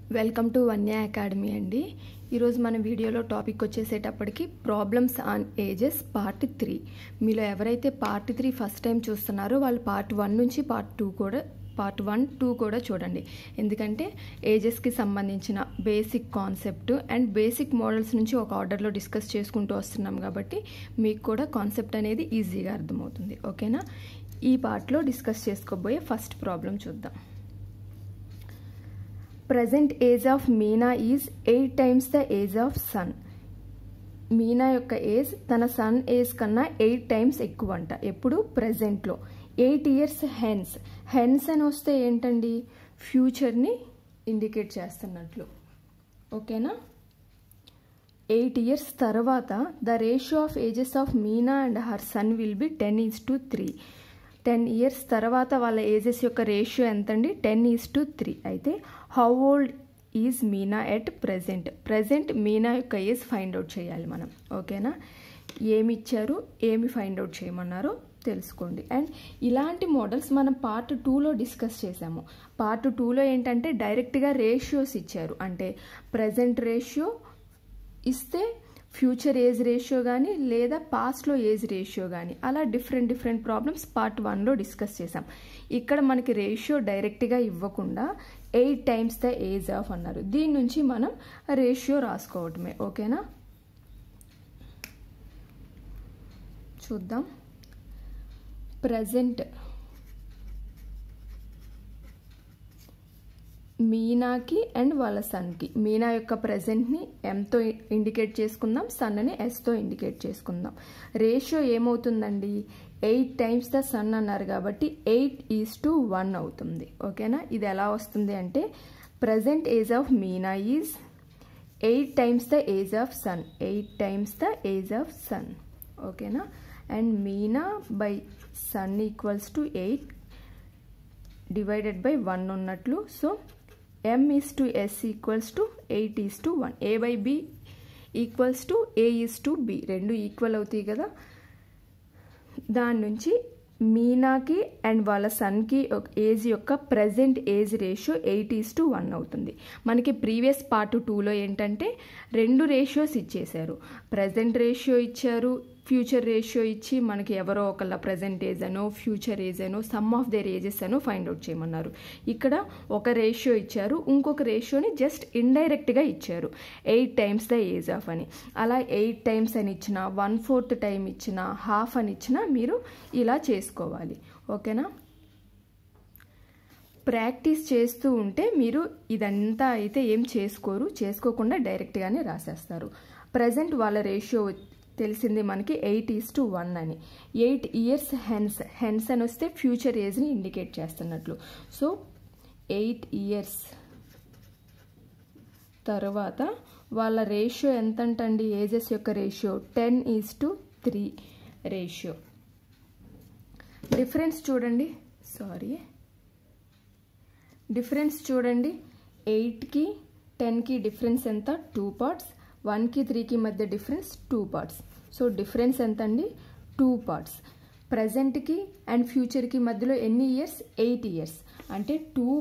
Welcome to Vanya academy అండి. ఈరోజు మన వీడియోలో టాపిక్ వచ్చేసేటప్పటికి ప్రాబ్లమ్స్ ఆన్ ఏజెస్ పార్ట్ 3. మీలో ఎవరైతే పార్ట్ 3 ఫస్ట్ టైం చూస్తున్నారో వాళ్ళు పార్ట్ 1 నుంచి పార్ట్ 1, 2 కూడా చూడండి. ఎందుకంటే ఏజెస్కి సంబంధించిన basic concept and basic models నుంచి ఒక ఆర్డర్లో డిస్కస్ చేసుకుంటూ వస్తున్నాం కాబట్టి మీకు కూడా కాన్సెప్ట్ అనేది ఈజీగా అర్థమవుతుంది. ఓకేనా? ఈ పార్ట్లో డిస్కస్ చేసుకోబోయే ఫస్ట్ ప్రాబ్లం చూద్దాం. Present age of Meena is 8 times the age of Sun. Meena యొక్క ఏజ్ తన సన్ ఏజ్ కన్నా 8 times ఎక్కువ అంట. ఎప్పుడు? ప్రెజెంట్లో. 8 years హెన్స్. హెన్స్ అని వస్తే ఏంటండి? ఫ్యూచర్ని ఇండికేట్ చేస్తున్నట్లు. ఓకేనా? 8 years తర్వాత the ratio of ages of Meena and her son will be 10:3. 10 years తర్వాత వాళ్ళ ఏజెస్ యొక్క రేషియో ఎంతండి? 10:3. అయితే how old is Meena at present Meena యొక్క ఏజ్ ఫైండ్ అవుట్ చేయాలి మనం. ఓకేనా? ఏమి ఇచ్చారు, ఏమి ఫైండ్ అవుట్ చేయమన్నారో తెలుసుకోండి. అండ్ ఇలాంటి మోడల్స్ మనం పార్ట్ 2లో డిస్కస్ చేసాము. పార్ట్ 2లో ఏంటంటే డైరెక్ట్గా రేషియోస్ ఇచ్చారు. అంటే ప్రజెంట్ రేషియో ఇస్తే ఫ్యూచర్ ఏజ్ రేషియో కానీ లేదా పాస్ట్లో ఏజ్ రేషియో కానీ అలా డిఫరెంట్ ప్రాబ్లమ్స్ పార్ట్ 1లో డిస్కస్ చేసాం. ఇక్కడ మనకి రేషియో డైరెక్ట్గా ఇవ్వకుండా 8 times ద ఏజ్ ఆఫ్ అన్నారు. దీని నుంచి మనం రేషియో రాసుకోవటమే. ఓకేనా? చూద్దాం. ప్రజెంట్ మీనాకి అండ్ వాళ్ళ సన్కి. మీనా యొక్క ప్రజెంట్ని ఎంతో ఇండికేట్ చేసుకుందాం, సన్ని ఎస్తో ఇండికేట్ చేసుకుందాం. రేషియో ఏమవుతుందండి? 8 times ద సన్ అన్నారు కాబట్టి 8:1 అవుతుంది. ఓకేనా? ఇది ఎలా వస్తుంది అంటే present age of Meena is 8 times the age of son. 8 times the age of son. ఓకేనా? And Meena by son equals to 8 divided by 1 ఉన్నట్లు. So m:s equals to 8:1. a by b equals to a:b. రెండు equal అవుతాయి కదా. దాని నుంచి మీనాకి and వాళ్ళ సన్కి ఏజ్ యొక్క ప్రజెంట్ ఏజ్ రేషియో 8:1 అవుతుంది. మనకి ప్రీవియస్ పార్ట్ 2లో ఏంటంటే రెండు రేషియోస్ ఇచ్చేశారు. ప్రజెంట్ రేషియో ఇచ్చారు, ఫ్యూచర్ రేషియో ఇచ్చి మనకి ఎవరో ఒకళ్ళ ప్రజెంట్ ఏజ్ అనో ఫ్యూచర్ ఏజ్ అనో సమ్ ఆఫ్ దేర్ ఏజెస్ అనో ఫైండ్ అవుట్ చేయమన్నారు. ఇక్కడ ఒక రేషియో ఇచ్చారు, ఇంకొక రేషియోని జస్ట్ ఇండైరెక్ట్గా ఇచ్చారు. 8 times ద ఏజ్ ఆఫ్ అని. అలా 8 times అని ఇచ్చిన, 1/4 టైం ఇచ్చిన, హాఫ్ అని ఇచ్చినా మీరు ఇలా చేసుకోవాలి. ఓకేనా? ప్రాక్టీస్ చేస్తూ ఉంటే మీరు ఇదంతా అయితే ఏం చేసుకోకుండా డైరెక్ట్గానే రాసేస్తారు. ప్రజెంట్ వాళ్ళ రేషియో తెలిసింది మనకి 8:1 అని. 8 years హెన్స్ అని వస్తే ఫ్యూచర్ ఏజ్ని ఇండికేట్ చేస్తున్నట్లు. సో 8 years తర్వాత వాళ్ళ రేషియో ఎంతంటండి? ఏజెస్ యొక్క రేషియో 10:3 రేషియో. డిఫరెన్స్ చూడండి. 8కి 10కి డిఫరెన్స్ ఎంత? 2 parts. 1కి 3కి మధ్య డిఫరెన్స్ 2 parts. సో డిఫరెన్స్ ఎంత అండి? 2 parts. ప్రజెంట్కి అండ్ ఫ్యూచర్కి మధ్యలో ఎన్ని ఇయర్స్? 8 years. అంటే 2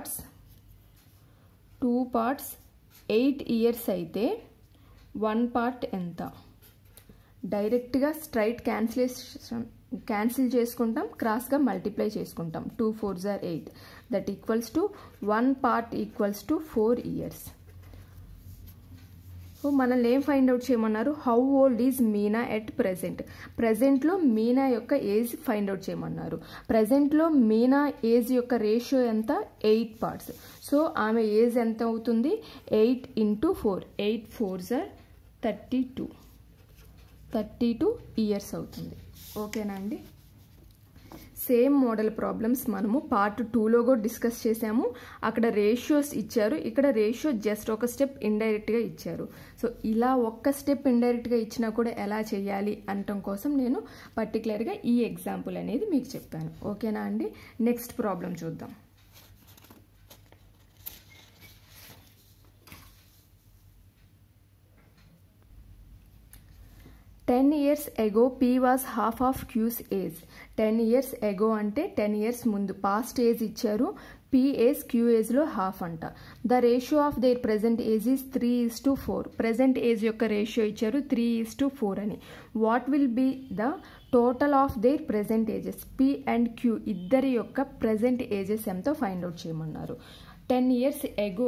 parts 8 years అయితే 1 part ఎంత? డైరెక్ట్గా స్ట్రైట్ క్యాన్సిల్ చేసుకుంటాం, క్రాస్గా మల్టిప్లై చేసుకుంటాం. 2 4s are 8. That equals to 1 part equals to 4 years. So మనల్ని ఏం ఫైండ్ అవుట్ చేయమన్నారు? How old is Meena at ప్రజెంట్లో మీనా యొక్క ఏజ్ ఫైండ్ అవుట్ చేయమన్నారు. ప్రజెంట్లో మీనా ఏజ్ యొక్క రేషియో ఎంత? 8 parts. సో ఆమె ఏజ్ ఎంత అవుతుంది? 8 into 4. 8 4s are 32 years అవుతుంది. ఓకేనా అండి? సేమ్ మోడల్ ప్రాబ్లమ్స్ మనము పార్ట్ 2లో కూడా డిస్కస్ చేసాము. అక్కడ రేషియోస్ ఇచ్చారు, ఇక్కడ రేషియో జస్ట్ ఒక స్టెప్ ఇండైరెక్ట్గా ఇచ్చారు. సో ఇలా ఒక్క స్టెప్ ఇండైరెక్ట్గా ఇచ్చినా కూడా ఎలా చేయాలి అనటం కోసం నేను పర్టికులర్గా ఈ ఎగ్జాంపుల్ అనేది మీకు చెప్పాను. ఓకేనా అండి? నెక్స్ట్ ప్రాబ్లం చూద్దాం. 10 years ago, P was half of Q's age. 10 years ago అంటే 10 years ముందు పాస్ట్ ఏజ్ ఇచ్చారు. P ఏజ్ Q ఏజ్లో హాఫ్ అంట. The ratio of their present age is 3:4. Present age యొక్క రేషియో ఇచ్చారు 3:4 అని. What will be the total of their present ages? P and Q ఇద్దరి యొక్క ప్రెజెంట్ ఏజెస్ ఎంతో ఫైండ్ అవుట్ చేయమన్నారు. 10 years ago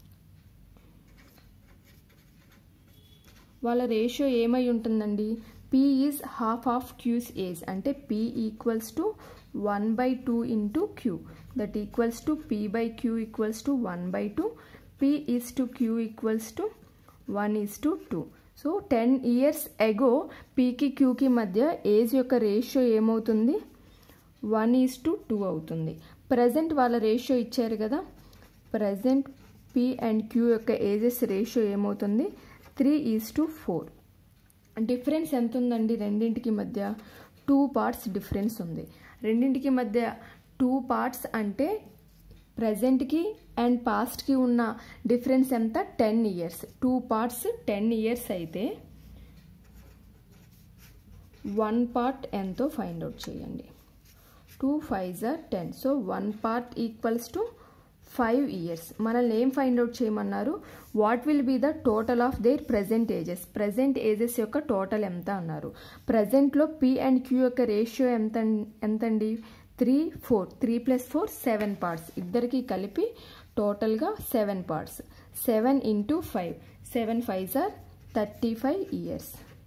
వాళ్ళ రేషియో ఏమై ఉంటుందండి? P is half of Q's age అంటే P equals to 1/2 into Q. That equals to P by Q equals to 1/2. P is to Q equals to 1:2. So 10 years ago Pకి Qకి మధ్య age యొక్క ratio ఏమవుతుంది? 1:2 అవుతుంది. Present వాళ్ళ ratio ఇచ్చారు కదా, ప్రజెంట్ P అండ్ Q యొక్క ఏజెస్ రేషియో ఏమవుతుంది? 3:4. డిఫరెన్స్ ఎంత ఉందండి రెండింటికి మధ్య? 2 parts డిఫరెన్స్ ఉంది. రెండింటికి మధ్య 2 parts అంటే ప్రజెంట్కి అండ్ పాస్ట్కి ఉన్న డిఫరెన్స్ ఎంత? 10 years. 2 parts 10 years అయితే 1 part ఎంతో ఫైండ్ అవుట్ చేయండి. 2 5s are 10. So 1 part equals to 5 years. మనల్ని ఏం ఫైండ్ అవుట్ చేయమన్నారు? What will be the total of their present ages? Present ages యొక్క టోటల్ ఎంత అన్నారు. ప్రజెంట్లో P అండ్ Q యొక్క రేషియో ఎంతండి? 3 4. 3 + 4 7 parts. ఇద్దరికి కలిపి టోటల్గా 7 parts. 7 × 5. 7 5s are 35 years.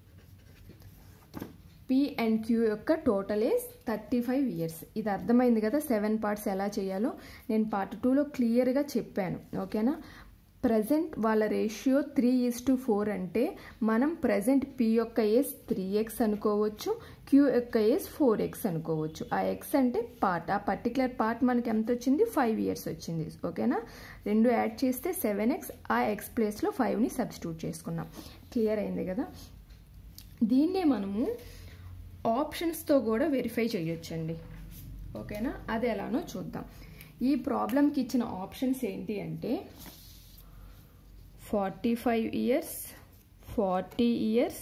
P and Q యొక్క టోటల్ ఏజ్ 35 years. ఇది అర్థమైంది కదా 7 parts ఎలా చేయాలో. నేను పార్ట్ 2లో క్లియర్గా చెప్పాను. ఓకేనా? ప్రజెంట్ వాళ్ళ రేషియో 3:4 అంటే మనం ప్రజెంట్ P యొక్క ఏజ్ 3x అనుకోవచ్చు, Q యొక్క ఏజ్ 4x అనుకోవచ్చు. ఆ x అంటే పార్ట్, ఆ పర్టికులర్ పార్ట్ మనకి ఎంత వచ్చింది? 5 years వచ్చింది. ఓకేనా? రెండు యాడ్ చేస్తే 7x, ఆ x ప్లేస్లో 5ని సబ్స్టిట్యూట్ చేసుకున్నాం. క్లియర్ అయింది కదా? దీన్నే మనము ఆప్షన్స్తో కూడా వెరిఫై చేయొచ్చండి. ఓకేనా? అది ఎలానో చూద్దాం. ఈ ప్రాబ్లంకి ఇచ్చిన ఆప్షన్స్ ఏంటి అంటే 45 years, 40 years,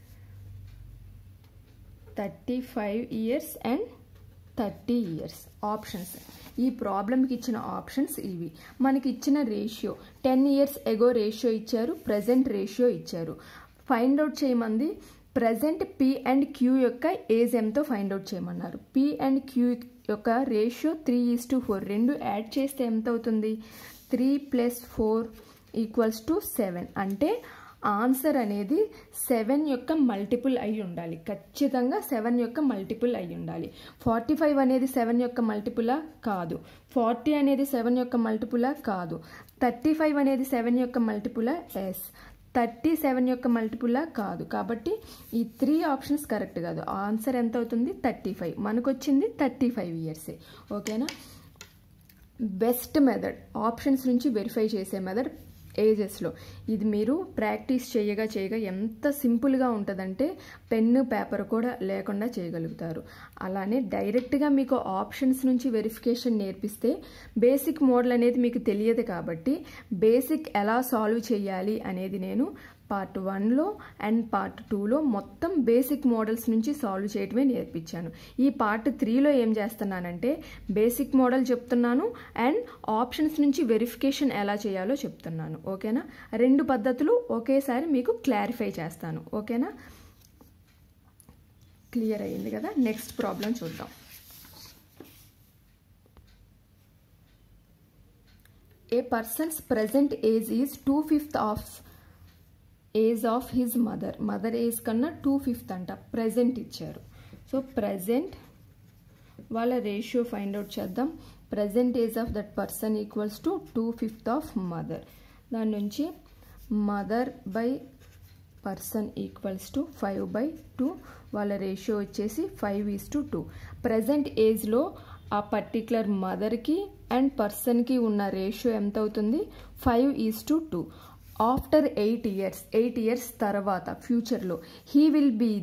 35 years and 30 years options. ఈ ప్రాబ్లంకి ఇచ్చిన ఆప్షన్స్ ఇవి. మనకి ఇచ్చిన రేషియో 10 years ago రేషియో ఇచ్చారు, ప్రజెంట్ రేషియో ఇచ్చారు. ఫైండ్ అవుట్ చేయమంది ప్రజెంట్ P అండ్ Q యొక్క ఏజ్ ఎంతో ఫైండ్ అవుట్ చేయమన్నారు. P అండ్ Q యొక్క రేషియో 3:4. రెండు యాడ్ చేస్తే ఎంత అవుతుంది? 3 + 4 = 7. అంటే ఆన్సర్ అనేది 7 యొక్క మల్టిపుల్ అయి ఉండాలి. ఖచ్చితంగా 7 యొక్క మల్టిపుల్ అయి ఉండాలి. 45 అనేది 7 యొక్క మల్టిపులా? కాదు. 40 అనేది 7 యొక్క మల్టిపులా? కాదు. 35 అనేది 7 యొక్క మల్టిపులా? ఎస్. 37 యొక్క మల్టిపులా? కాదు. కాబట్టి ఈ 3 ఆప్షన్స్ కరెక్ట్ కాదు. ఆన్సర్ ఎంత అవుతుంది? 35. మనకు వచ్చింది 35 years. ఓకేనా? బెస్ట్ మెథడ్ ఆప్షన్స్ నుంచి వెరిఫై చేసే మెథడ్ ఏజెస్లో. ఇది మీరు ప్రాక్టీస్ చేయగా ఎంత సింపుల్గా ఉంటుందంటే పెన్ను పేపర్ కూడా లేకుండా చేయగలుగుతారు. అలానే డైరెక్ట్గా మీకు ఆప్షన్స్ నుంచి వెరిఫికేషన్ నేర్పిస్తే బేసిక్ మోడల్ అనేది మీకు తెలియదు కాబట్టి బేసిక్ ఎలా సాల్వ్ చేయాలి అనేది నేను పార్ట్ 1లో అండ్ పార్ట్ 2లో మొత్తం బేసిక్ మోడల్స్ నుంచి సాల్వ్ చేయటమే నేర్పించాను. ఈ పార్ట్ 3లో ఏం చేస్తున్నానంటే బేసిక్ మోడల్ చెప్తున్నాను అండ్ ఆప్షన్స్ నుంచి వెరిఫికేషన్ ఎలా చేయాలో చెప్తున్నాను. ఓకేనా? రెండు పద్ధతులు ఒకేసారి మీకు క్లారిఫై చేస్తాను. ఓకేనా? క్లియర్ అయ్యింది కదా? నెక్స్ట్ ప్రాబ్లం చూద్దాం. A person's present age is 2/5 of age of his mother. Mother age కన్నా 2/5 అంట. ప్రెజెంట్ ఇచ్చారు. సో ప్రెజెంట్ వాళ్ళ రేషియో ఫైండ్ అవుట్ చేద్దాం. Present age of that person equals to 2/5 of mother. దాని నుంచి mother by person equals to 5/2. వాళ్ళ ratio వచ్చేసి 5:2. Present ఏజ్లో ఆ పర్టికులర్ మదర్కి అండ్ పర్సన్కి ఉన్న రేషియో ఎంత అవుతుంది? 5:2. ఆఫ్టర్ 8 years తర్వాత ఫ్యూచర్లో he will be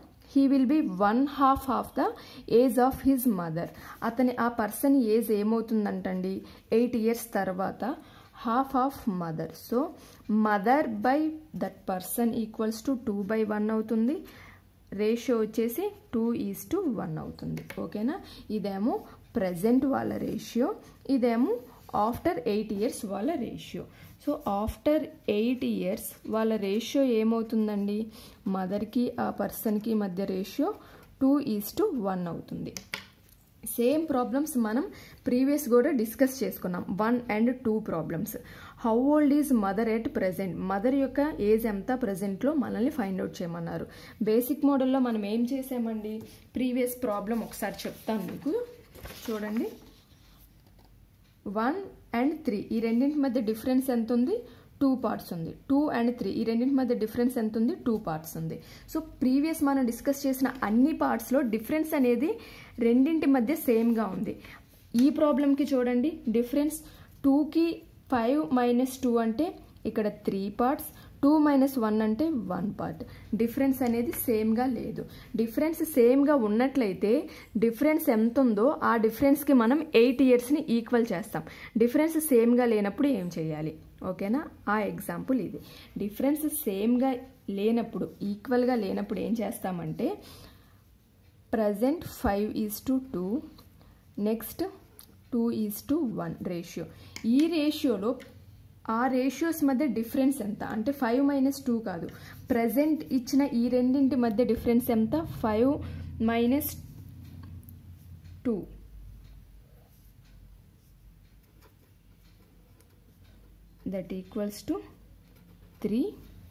1/2 of the age of his mother. ఆ పర్సన్ ఏజ్ ఏమవుతుందంటండి 8 years తర్వాత half of mother. So mother by that person equals to 2/1 అవుతుంది. రేషియో వచ్చేసి 2:1 అవుతుంది. ఓకేనా, ఇదేమో ప్రజెంట్ వాళ్ళ రేషియో, ఇదేమో ఆఫ్టర్ 8 ఇయర్స్ వాళ్ళ రేషియో. సో ఆఫ్టర్ 8 ఇయర్స్ వాళ్ళ రేషియో ఏమవుతుందండి, మదర్కి ఆ పర్సన్కి మధ్య రేషియో 2:1 అవుతుంది. సేమ్ ప్రాబ్లమ్స్ మనం ప్రీవియస్ కూడా డిస్కస్ చేసుకున్నాం, 1 and 2 problems. How old is mother at present, mother యొక్క ఏజ్ ఎంత ప్రజెంట్లో మనల్ని ఫైండ్ అవుట్ చేయమన్నారు. బేసిక్ మోడల్లో మనం ఏం చేసామండి, ప్రీవియస్ ప్రాబ్లం ఒకసారి చెప్తాను మీకు, చూడండి. 1 and 3 ఈ రెండింటి మధ్య డిఫరెన్స్ ఎంత ఉంది, 2 పార్ట్స్ ఉంది. 2 and 3 ఈ రెండింటి మధ్య డిఫరెన్స్ ఎంత ఉంది, 2 పార్ట్స్ ఉంది. సో ప్రీవియస్ మనం డిస్కస్ చేసిన అన్ని పార్ట్స్లో డిఫరెన్స్ అనేది రెండింటి మధ్య సేమ్గా ఉంది. ఈ ప్రాబ్లంకి చూడండి, డిఫరెన్స్ 2కి 5 - 2 అంటే ఇక్కడ 3 పార్ట్స్, 2 - 1 అంటే 1 పార్ట్. డిఫరెన్స్ అనేది సేమ్గా లేదు. డిఫరెన్స్ సేమ్గా ఉన్నట్లయితే డిఫరెన్స్ ఎంత ఉందో ఆ డిఫరెన్స్కి మనం 8 ఇయర్స్ని ఈక్వల్ చేస్తాం. డిఫరెన్స్ సేమ్గా లేనప్పుడు ఏం చేయాలి, ఓకేనా. ఆ ఎగ్జాంపుల్ ఇది. డిఫరెన్స్ సేమ్గా లేనప్పుడు, ఈక్వల్గా లేనప్పుడు ఏం చేస్తామంటే ప్రజెంట్ 5:2, నెక్స్ట్ 2:1 రేషియో. ఈ రేషియోలో ఆ రేషియోస్ మధ్య డిఫరెన్స్ ఎంత అంటే 5 - 2 కాదు, ప్రజెంట్ ఇచ్చిన ఈ రెండింటి మధ్య డిఫరెన్స్ ఎంత, 5 - 2. That equals to 3.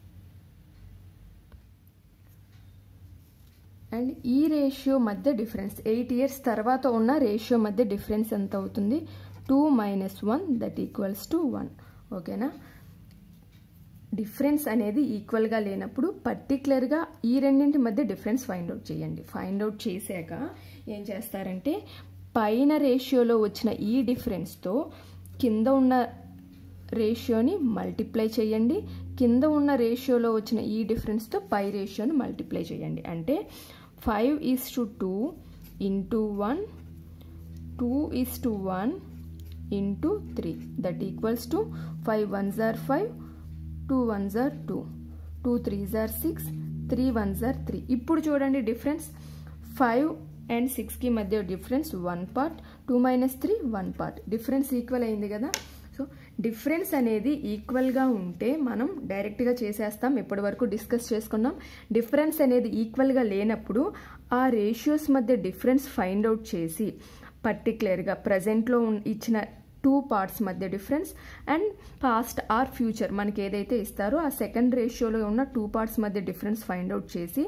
అండ్ ఈ రేషియో మధ్య డిఫరెన్స్ 8 ఇయర్స్ తర్వాత ఉన్న రేషియో మధ్య డిఫరెన్స్ ఎంత అవుతుంది, 2 - 1 దట్ ఈక్వల్స్ టు 1. ఓకేనా. డిఫరెన్స్ అనేది ఈక్వల్గా లేనప్పుడు పర్టికులర్గా ఈ రెండింటి మధ్య డిఫరెన్స్ ఫైండ్ అవుట్ చేయండి. ఫైండ్ అవుట్ చేశాక ఏం చేస్తారంటే పైన రేషియోలో వచ్చిన ఈ డిఫరెన్స్తో కింద ఉన్న రేషియోని మల్టిప్లై చేయండి, కింద ఉన్న రేషియోలో వచ్చిన ఈ డిఫరెన్స్తో పై రేషియోని మల్టిప్లై చేయండి. అంటే 5:2 into 1, 2:1 into 3 that equals to 5 1s are 5, 2 1s are 2, 2 3s are 6, 3 1s are 3. ఇప్పుడు చూడండి డిఫరెన్స్ 5 and 6కి మధ్య difference 1 part, 2 - 3 1 part. Difference equal అయింది కదా. సో డిఫరెన్స్ అనేది ఈక్వల్గా ఉంటే మనం డైరెక్ట్గా చేసేస్తాం, ఇప్పటి వరకు డిస్కస్ చేసుకున్నాం. డిఫరెన్స్ అనేది ఈక్వల్గా లేనప్పుడు ఆ రేషియోస్ మధ్య డిఫరెన్స్ ఫైండ్ అవుట్ చేసి పర్టికులర్గా ప్రజెంట్లో ఇచ్చిన 2 పార్ట్స్ మధ్య difference and past or future మనకి ఏదైతే ఇస్తారో ఆ సెకండ్ రేషియోలో ఉన్న 2 పార్ట్స్ మధ్య డిఫరెన్స్ ఫైండ్ అవుట్ చేసి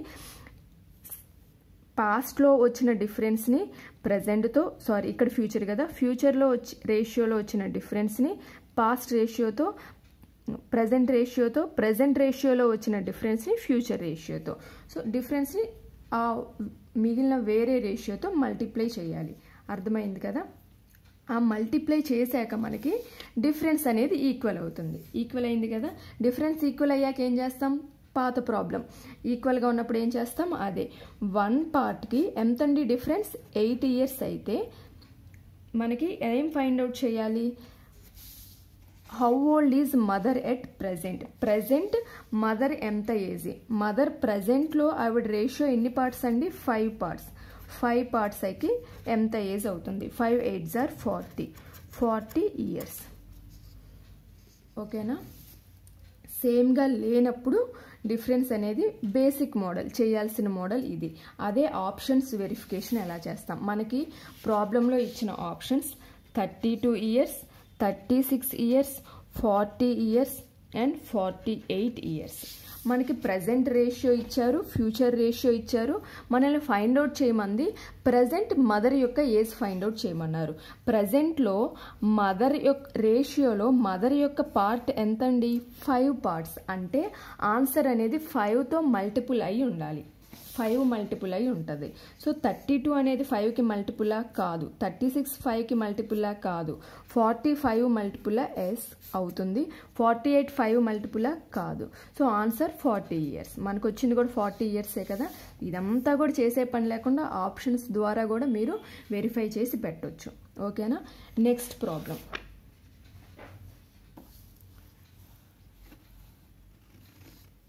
పాస్ట్లో వచ్చిన డిఫరెన్స్ని ప్రజెంట్తో, సారీ ఇక్కడ ఫ్యూచర్ కదా, ఫ్యూచర్లో రేషియోలో వచ్చిన డిఫరెన్స్ని పాస్ట్ రేషియోతో, ప్రజెంట్ రేషియోతో, ప్రజెంట్ రేషియోలో వచ్చిన డిఫరెన్స్ని ఫ్యూచర్ రేషియోతో, సో డిఫరెన్స్ని ఆ మిగిలిన వేరే రేషియోతో మల్టిప్లై చేయాలి. అర్థమైంది కదా. ఆ మల్టిప్లై చేశాక మనకి డిఫరెన్స్ అనేది ఈక్వల్ అవుతుంది. ఈక్వల్ అయింది కదా. డిఫరెన్స్ ఈక్వల్ అయ్యాక ఏం చేస్తాం, పాత ప్రాబ్లం ఈక్వల్గా ఉన్నప్పుడు ఏం చేస్తాం, అదే 1 పార్ట్కి ఎంతండి డిఫరెన్స్, 8 ఇయర్స్ అయితే మనకి ఏం ఫైండ్ అవుట్ చేయాలి, how old is mother at present. Present mother ఎంత ఏజ్, మదర్ ప్రెజెంట్లో ఆవిడ రేషియో ఎన్ని పార్ట్స్ అండి, 5 పార్ట్స్. 5 పార్ట్స్ అయితే ఎంత ఏజ్ అవుతుంది, 5 8s are 40 ఇయర్స్. ఓకేనా. సేమ్గా లేనప్పుడు డిఫరెన్స్ అనేది బేసిక్ మోడల్ చేయాల్సిన మోడల్ ఇది. అదే ఆప్షన్స్ వెరిఫికేషన్ ఎలా చేస్తాం, మనకి ప్రాబ్లంలో ఇచ్చిన options 32 years, 36 years, 40 years and 48 years. మనకి ప్రజెంట్ రేషియో ఇచ్చారు, ఫ్యూచర్ రేషియో ఇచ్చారు, మనల్ని ఫైండ్ అవుట్ చేయమంది ప్రజెంట్ మదర్ యొక్క ఏజ్ ఫైండ్ అవుట్ చేయమన్నారు. ప్రజెంట్లో మదర్ యొక్క రేషియోలో మదర్ యొక్క పార్ట్ ఎంతండి, 5 పార్ట్స్. అంటే ఆన్సర్ అనేది 5తో మల్టిపుల్ అయి ఉండాలి, 5 మల్టిపుల్ అయి ఉంటుంది. సో 32 అనేది 5కి మల్టిపులా కాదు, 36 5కి మల్టిపులా కాదు, 45 మల్టిపులా ఎస్ అవుతుంది, 48 5 మల్టిపులా కాదు. So answer 40 years. మనకు వచ్చింది కూడా 40 ఇయర్సే కదా. ఇదంతా కూడా చేసే పని లేకుండా ఆప్షన్స్ ద్వారా కూడా మీరు వెరిఫై చేసి పెట్టొచ్చు. ఓకేనా. Next problem.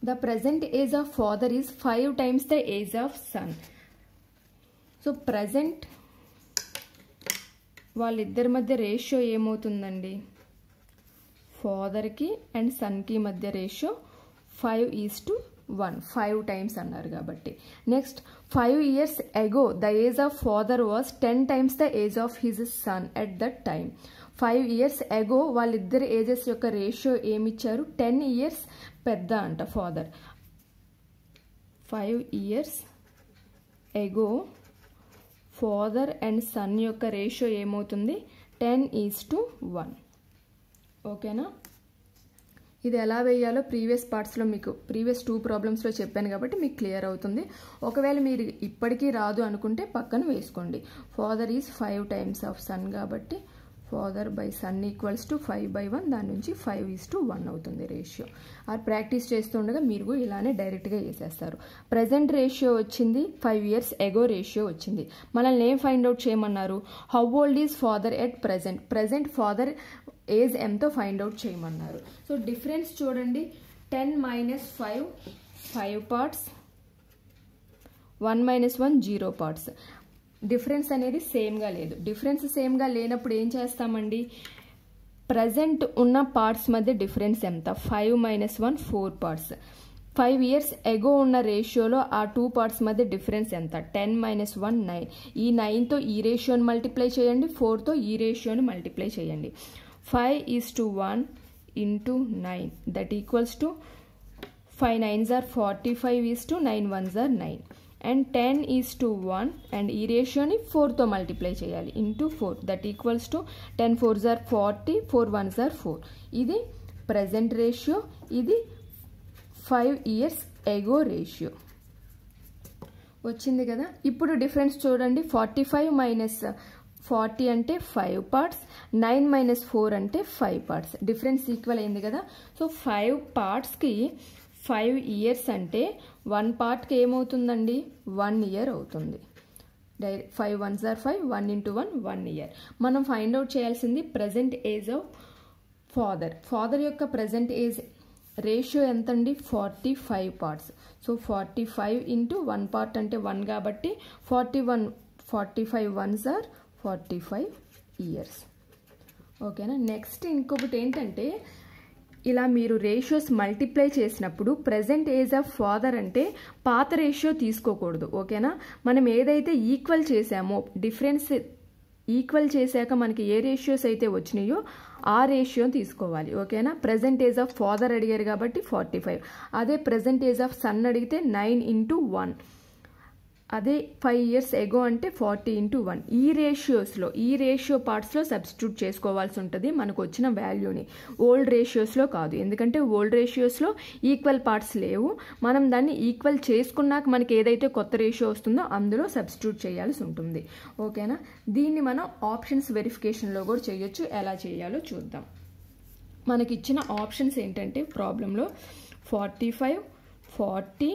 The present age of father is 5 times the age of son. So present వాళ్ళిద్దరి మధ్య రేషియో ఏమవుతుందండి, ఫాదర్కి అండ్ సన్కి మధ్య రేషియో 5:1, 5 times అన్నారు కాబట్టి. Next 5 years ago the age of father was 10 times the age of his son at that time. 5 years ago వాళ్ళిద్దరి ఏజెస్ యొక్క రేషియో ఏమిచ్చారు, 10 years పెద్ద అంట father. 5 years ago father and son యొక్క రేషియో ఏమవుతుంది, 10:1. ఓకేనా. ఇది ఎలా వేయాలో ప్రీవియస్ పార్ట్స్లో మీకు ప్రీవియస్ 2 problemsలో చెప్పాను కాబట్టి మీకు క్లియర్ అవుతుంది. ఒకవేళ మీరు ఇప్పటికీ రాదు అనుకుంటే పక్కన వేసుకోండి. Father is 5 times of son కాబట్టి father by son equals to 5/1, దాని నుంచి 5:1 అవుతుంది రేషియో. ఆర్ ప్రాక్టీస్ చేస్తుండగా మీరు ఇలానే డైరెక్ట్గా వేసేస్తారు. ప్రజెంట్ రేషియో వచ్చింది, 5 years ago రేషియో వచ్చింది. మనల్ని ఏం ఫైండ్ అవుట్ చేయమన్నారు, how old is father at present, present father age ఎంతో ఫైండ్ అవుట్ చేయమన్నారు. సో డిఫరెన్స్ చూడండి, 10 - 5 5 parts, 1 - 1 0 parts. డిఫరెన్స్ అనేది సేమ్గా లేదు. డిఫరెన్స్ సేమ్గా లేనప్పుడు ఏం చేస్తామండి, ప్రజెంట్ ఉన్న పార్ట్స్ మధ్య డిఫరెన్స్ ఎంత, 5 - 1 4 parts. 5 years ago ఉన్న రేషియోలో ఆ 2 parts మధ్య డిఫరెన్స్ ఎంత, 10 - 1 9. ఈ 9తో ఈ రేషియోని మల్టిప్లై చేయండి, 4తో ఈ రేషియోని మల్టిప్లై చేయండి. 5:1 into 9 that equals to 5 9s are 45 9 1s are 9 and 10:1 and ఈ రేషియోని 4తో మల్టిప్లై చేయాలి into 4 that equals to 10 4s are 40 4 1s are 4. ఇది ప్రజెంట్ రేషియో, ఇది 5 years ago రేషియో వచ్చింది కదా. ఇప్పుడు డిఫరెన్స్ చూడండి, 45 - 40 అంటే 5 parts, 9 - 4 అంటే 5 parts. డిఫరెన్స్ ఈక్వల్ అయింది కదా. సో 5 partsకి 5 years అంటే 1 partకి ఏమవుతుందండి, 1 year అవుతుంది. 5 1s are 5, 1 into 1 1 year. మనం ఫైండ్ అవుట్ చేయాల్సింది present age of father. Father యొక్క ప్రజెంట్ ఏజ్ రేషియో ఎంతండి, 45 parts. సో 45 into 1 part అంటే 1 కాబట్టి 45 1s are 45 years. ఓకేనా. నెక్స్ట్ ఇంకొకటి ఏంటంటే, ఇలా మీరు రేషియోస్ మల్టిప్లై చేసినప్పుడు ప్రజెంట్ ఏజ్ ఆఫ్ ఫాదర్ అంటే పాత రేషియో తీసుకోకూడదు. ఓకేనా. మనం ఏదైతే ఈక్వల్ చేసామో, డిఫరెన్స్ ఈక్వల్ చేశాక మనకి ఏ రేషియోస్ అయితే వచ్చినాయో ఆ రేషియో తీసుకోవాలి. ఓకేనా. ప్రజెంట్ ఏజ్ ఆఫ్ ఫాదర్ అడిగారు కాబట్టి 45. అదే ప్రజెంట్ ఏజ్ ఆఫ్ సన్ అడిగితే 9:1. అదే 5 years ago అంటే 40:1. ఈ రేషియోస్లో, ఈ రేషియో పార్ట్స్లో సబ్స్టిట్యూట్ చేసుకోవాల్సి ఉంటుంది మనకు వచ్చిన వాల్యూని. ఓల్డ్ రేషియోస్లో కాదు, ఎందుకంటే ఓల్డ్ రేషియోస్లో ఈక్వల్ పార్ట్స్ లేవు. మనం దాన్ని ఈక్వల్ చేసుకున్నాక మనకి ఏదైతే కొత్త రేషియో వస్తుందో అందులో సబ్స్టిట్యూట్ చేయాల్సి ఉంటుంది. ఓకేనా. దీన్ని మనం ఆప్షన్స్ వెరిఫికేషన్లో కూడా చేయొచ్చు. ఎలా చేయాలో చూద్దాం. మనకి ఇచ్చిన ఆప్షన్స్ ఏంటంటే ప్రాబ్లంలో 45 40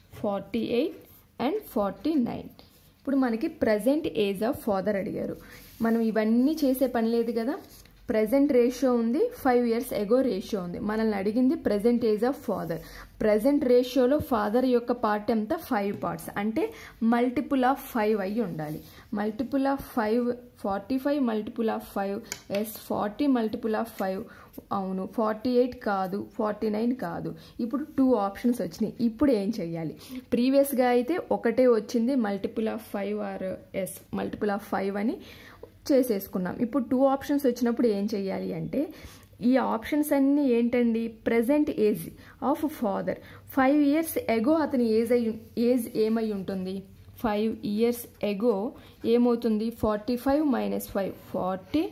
48 and 49. ఇప్పుడు మనకి ప్రజెంట్ ఏజ్ ఆఫ్ ఫాదర్ అడిగారు. మనం ఇవన్నీ చేసే పని లేదు కదా. ప్రజెంట్ రేషియో ఉంది, 5 years ago రేషియో ఉంది. మనల్ని అడిగింది ప్రజెంట్ ఏజ్ ఆఫ్ ఫాదర్. ప్రజెంట్ రేషియోలో ఫాదర్ యొక్క పార్ట్ ఎంత, 5 parts. అంటే మల్టిపుల్ ఆఫ్ 5 అయ్యి ఉండాలి. Multiple of 5, 45 multiple of 5 yes, 40 multiple of 5 అవును, 48 కాదు, 49 కాదు. ఇప్పుడు 2 ఆప్షన్స్ వచ్చినాయి. ఇప్పుడు ఏం చెయ్యాలి, ప్రీవియస్గా అయితే ఒకటే వచ్చింది, multiple of 5 or yes multiple of 5 అని చేసేసుకున్నాం. ఇప్పుడు 2 ఆప్షన్స్ వచ్చినప్పుడు ఏం చెయ్యాలి అంటే, ఈ ఆప్షన్స్ అన్నీ ఏంటండి, present age of father. 5 years ago అతని ఏజ్ ఏమై ఉంటుంది, 5 years ago ఏమవుతుంది, 45 - 5 40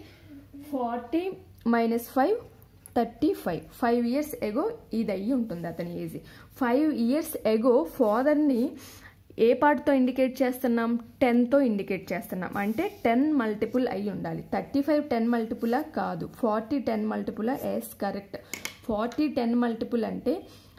40 - 5 35. 5 years ago ఇది అయ్యి ఉంటుంది అతని ఏజ్. 5 years ago ఫాదర్ని ఏ పార్ట్తో ఇండికేట్ చేస్తున్నాం, 10తో ఇండికేట్ చేస్తున్నాం. అంటే 10 మల్టిపుల్ అయి ఉండాలి. 35 10 మల్టిపులా కాదు, 40 10 మల్టిపులా ఎస్ కరెక్ట్. 40 10 మల్టిపుల్ అంటే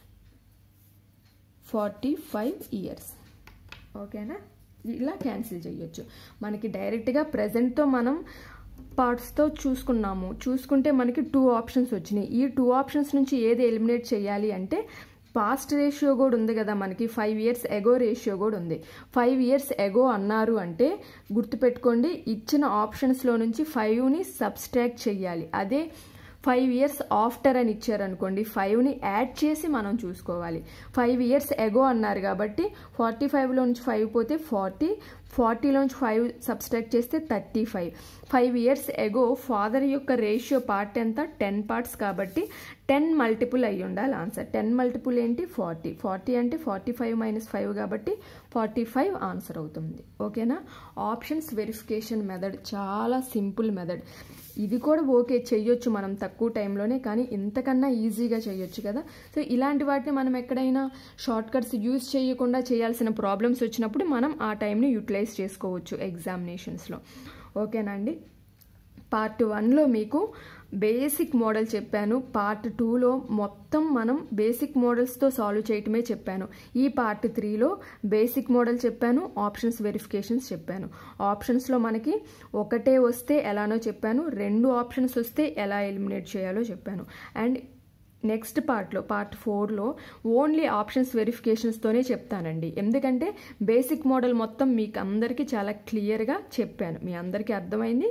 45 years. ఓకేనా. ఇలా క్యాన్సిల్ చేయొచ్చు. మనకి డైరెక్ట్గా ప్రజెంట్తో మనం పార్ట్స్తో చూసుకుంటే మనకి 2 ఆప్షన్స్ వచ్చినాయి. ఈ 2 ఆప్షన్స్ నుంచి ఏది ఎలిమినేట్ చేయాలి అంటే పాస్ట్ రేషియో కూడా ఉంది కదా మనకి, 5 years ago రేషియో కూడా ఉంది. 5 years ago అన్నారు అంటే గుర్తుపెట్టుకోండి, ఇచ్చిన ఆప్షన్స్లో నుంచి 5ని సబ్స్ట్రాక్ట్ చేయాలి. అదే 5 years ఆఫ్టర్ అని ఇచ్చారనుకోండి, 5ని యాడ్ చేసి మనం చూసుకోవాలి. 5 years ago అన్నారు కాబట్టి 45లో నుంచి 5 పోతే 40, 40లోంచి 5 సబ్స్ట్రాక్ట్ చేస్తే 35. 5 years ago ఫాదర్ యొక్క రేషియో పార్ట్ ఎంత, 10 parts కాబట్టి 10 multiple అయ్యి ఉండాలి ఆన్సర్. 10 multiple ఏంటి, 40. 40 అంటే 45 - 5 కాబట్టి 45 ఆన్సర్ అవుతుంది. ఓకేనా. ఆప్షన్స్ వెరిఫికేషన్ మెథడ్ చాలా సింపుల్ మెథడ్. ఇది కూడా ఓకే చెయ్యొచ్చు మనం తక్కువ టైంలోనే, కానీ ఇంతకన్నా ఈజీగా చేయొచ్చు కదా. సో ఇలాంటి వాటిని మనం ఎక్కడైనా షార్ట్ కట్స్ యూజ్ చేయకుండా చేయాల్సిన ప్రాబ్లమ్స్ వచ్చినప్పుడు మనం ఆ టైంని యూటిలైజ్ చేసుకోవచ్చు ఎగ్జామినేషన్స్లో. ఓకేనా అండి. పార్ట్ 1లో మీకు బేసిక్ మోడల్ చెప్పాను. పార్ట్ 2లో మొత్తం మనం బేసిక్ మోడల్స్తో సాల్వ్ చేయటమే చెప్పాను. ఈ పార్ట్ 3లో బేసిక్ మోడల్ చెప్పాను, ఆప్షన్స్ వెరిఫికేషన్స్ చెప్పాను. ఆప్షన్స్లో మనకి ఒకటే వస్తే ఎలానో చెప్పాను, 2 ఆప్షన్స్ వస్తే ఎలా ఎలిమినేట్ చేయాలో చెప్పాను. అండ్ నెక్స్ట్ పార్ట్లో పార్ట్ 4లో ఓన్లీ ఆప్షన్స్ వెరిఫికేషన్స్తోనే చెప్తానండి. ఎందుకంటే బేసిక్ మోడల్ మొత్తం మీకు అందరికీ చాలా క్లియర్గా చెప్పాను, మీ అందరికీ అర్థమైంది,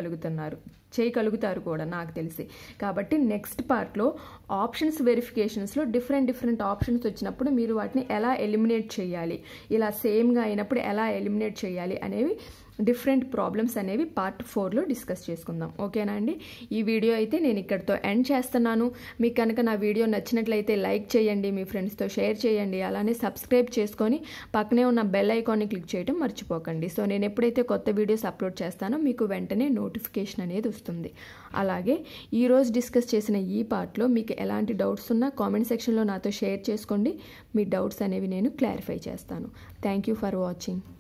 చేయగలుగుతారు కూడా నాకు తెలిసి. కాబట్టి నెక్స్ట్ పార్ట్లో ఆప్షన్స్ వెరిఫికేషన్స్లో డిఫరెంట్ ఆప్షన్స్ వచ్చినప్పుడు మీరు వాటిని ఎలా ఎలిమినేట్ చేయాలి, ఇలా సేమ్గా అయినప్పుడు ఎలా ఎలిమినేట్ చేయాలి అనేవి డిఫరెంట్ ప్రాబ్లమ్స్ అనేవి పార్ట్ 4లో డిస్కస్ చేసుకుందాం. ఓకేనా అండి. ఈ వీడియో అయితే నేను ఇక్కడితో ఎండ్ చేస్తున్నాను. మీకు కనుక నా వీడియో నచ్చినట్లయితే లైక్ చేయండి, మీ ఫ్రెండ్స్తో షేర్ చేయండి, అలానే సబ్స్క్రైబ్ చేసుకొని పక్కనే ఉన్న బెల్ ఐకాన్ని క్లిక్ చేయడం మర్చిపోకండి. సో నేను ఎప్పుడైతే కొత్త వీడియోస్ అప్లోడ్ చేస్తానో మీకు వెంటనే నోటిఫికేషన్ అనేది వస్తుంది. అలాగే ఈరోజు డిస్కస్ చేసిన ఈ పార్ట్లో మీకు ఎలాంటి డౌట్స్ ఉన్నా కామెంట్ సెక్షన్లో నాతో షేర్ చేసుకోండి. మీ డౌట్స్ అనేవి నేను క్లారిఫై చేస్తాను. Thank you for watching.